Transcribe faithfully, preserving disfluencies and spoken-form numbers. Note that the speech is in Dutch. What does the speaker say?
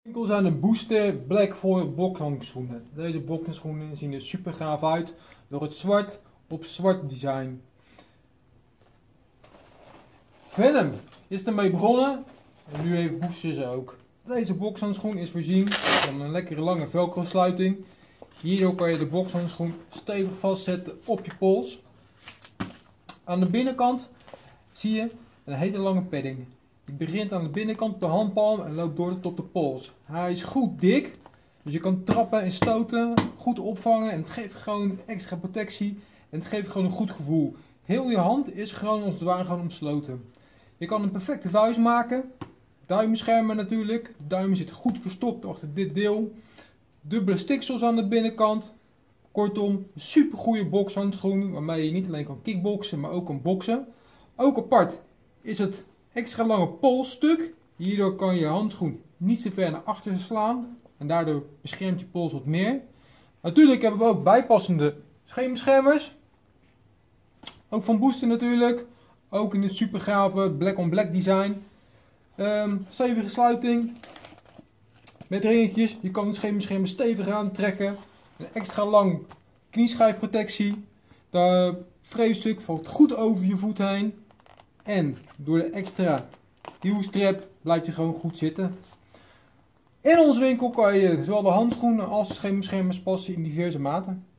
Winkel zijn de Booster Black Foil bokshandschoenen. Deze bokshandschoenen zien er super gaaf uit door het zwart op zwart design. Venom is ermee begonnen en nu heeft Booster ze ook. Deze bokshandschoen is voorzien van een lekkere lange velcro sluiting. Hierdoor kan je de bokshandschoen stevig vastzetten op je pols. Aan de binnenkant zie je een hele lange padding. Die begint aan de binnenkant op de handpalm en loopt door tot de pols. Hij is goed dik, dus je kan trappen en stoten, goed opvangen en het geeft gewoon extra protectie en het geeft gewoon een goed gevoel. Heel je hand is gewoon als het ware gewoon omsloten. Je kan een perfecte vuist maken, duimbeschermer natuurlijk. De duim zit goed verstopt achter dit deel. Dubbele stiksels aan de binnenkant. Kortom, een super goede bokshandschoen waarmee je niet alleen kan kickboksen, maar ook kan boksen. Ook apart is het extra lange polsstuk. Hierdoor kan je handschoen niet zo ver naar achteren slaan en daardoor beschermt je pols wat meer. Natuurlijk hebben we ook bijpassende scheenbeschermers. Ook van Booster natuurlijk. Ook in het super gave black on black design. Um, stevige sluiting. Met ringetjes. Je kan het scheenbeschermer stevig aantrekken. Een extra lang knieschijfprotectie. De vreefstuk valt goed over je voet heen. En door de extra hielstrap blijft hij gewoon goed zitten. In onze winkel kan je zowel de handschoenen als de scheenbeschermers passen in diverse maten.